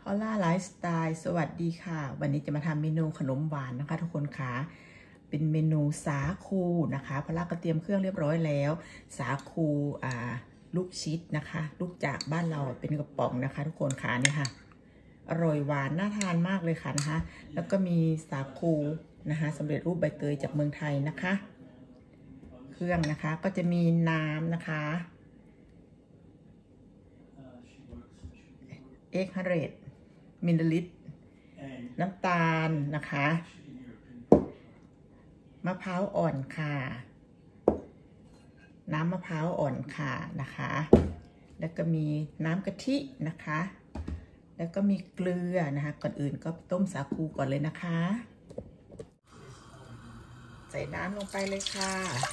ฮอลล่าไลฟ์สไตล์สวัสดีค่ะวันนี้จะมาทำเมนูขนมหวานนะคะทุกคนค่ะเป็นเมนูสาคูนะคะพอลล่าก็เตรียมเครื่องเรียบร้อยแล้วสาคูลูกชิดนะคะลูกจากบ้านเราเป็นกระป๋องนะคะทุกคนค่ะเนี่ยค่ะอร่อยหวานน่าทานมากเลยค่ะนะคะแล้วก็มีสาคูนะคะสำเร็จรูปใบเตยจากเมืองไทยนะคะเครื่องนะคะก็จะมีน้ำนะคะ800 มิลลิลิตรน้ำตาลนะคะมะพร้าวอ่อนค่ะน้ำมะพร้าวอ่อนค่ะนะคะแล้วก็มีน้ำกะทินะคะแล้วก็มีเกลือนะคะก่อนอื่นก็ต้มสาคูก่อนเลยนะคะใส่น้ำลงไปเลยค่ะ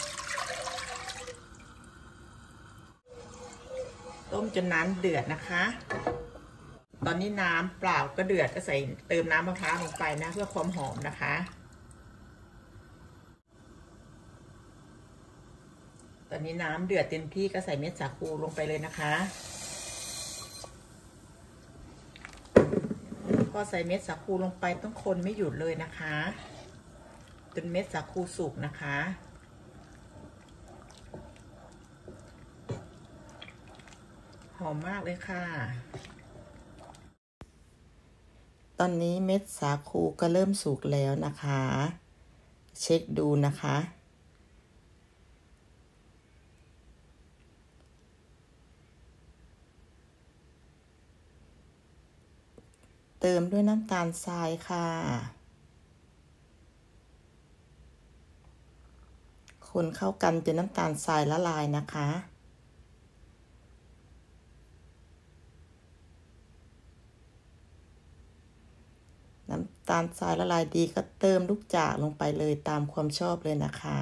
ต้มจนน้ำเดือดนะคะตอนนี้น้ำเปล่าก็เดือดก็ใส่เติมน้ำมะพร้าวลงไปนะเพื่อความหอมนะคะตอนนี้น้ำเดือดเต็มที่ก็ใส่เม็ดสาคูลงไปเลยนะคะพอใส่เม็ดสาคูลงไปต้องคนไม่หยุดเลยนะคะจนเม็ดสาคูสุกนะคะหอมมากเลยค่ะตอนนี้เม็ดสาคูก็เริ่มสุกแล้วนะคะเช็คดูนะคะเติมด้วยน้ำตาลทรายค่ะคนเข้ากันจนน้ำตาลทรายละลายนะคะน้ำตาลทรายละลายดีก็เติมลูกจากลงไปเลยตามความชอบเลยนะคะ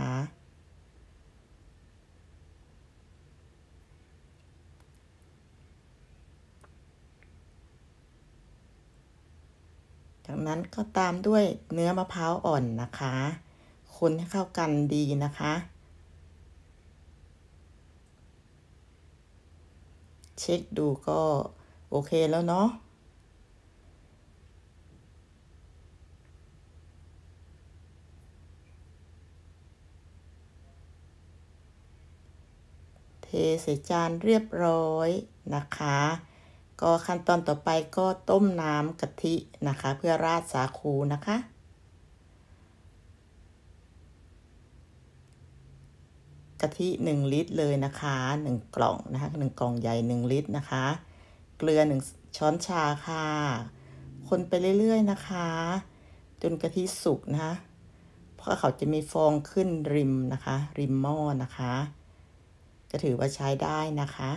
จากนั้นก็ตามด้วยเนื้อมะพร้าวอ่อนนะคะคนให้เข้ากันดีนะคะเช็คดูก็โอเคแล้วเนาะเทใส่จานเรียบร้อยนะคะก็ขั้นตอนต่อไปก็ต้มน้ำกะทินะคะเพื่อราดสาคูนะคะกะทิ1 ลิตรเลยนะคะ1 กล่องนะคะ1 กล่องใหญ่1 ลิตรนะคะเกลือ1 ช้อนชาค่ะคนไปเรื่อยๆนะคะจนกะทิสุกนะคะเพราะเขาจะมีฟองขึ้นริมนะคะริมหม้อนะคะก็ถือว่าใช้ได้นะคะ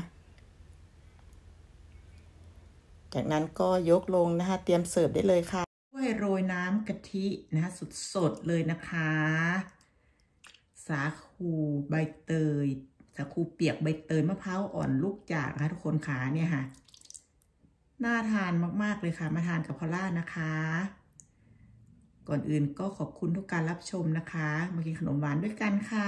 จากนั้นก็ยกลงนะคะเตรียมเสิร์ฟได้เลยค่ะด้วยโรยน้ำกะทินะคะสดๆเลยนะคะสาคูใบเตยสาคูเปียกใบเตยมะพร้าวอ่อนลูกจากนะคะทุกคนค่ะเนี่ยค่ะน่าทานมากๆเลยค่ะมาทานกับพอลล่านะคะก่อนอื่นก็ขอบคุณทุกการรับชมนะคะมากินขนมหวานด้วยกันค่ะ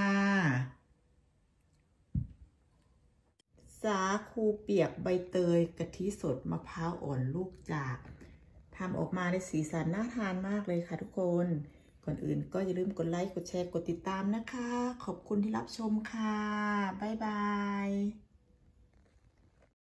สาคูเปียกใบเตยกะทิสดมะพร้าวอ่อนลูกจากทำออกมาในสีสันน่าทานมากเลยค่ะทุกคนก่อนอื่นก็อย่าลืมกดไลค์กดแชร์กดติดตามนะคะขอบคุณที่รับชมค่ะบ๊ายบาย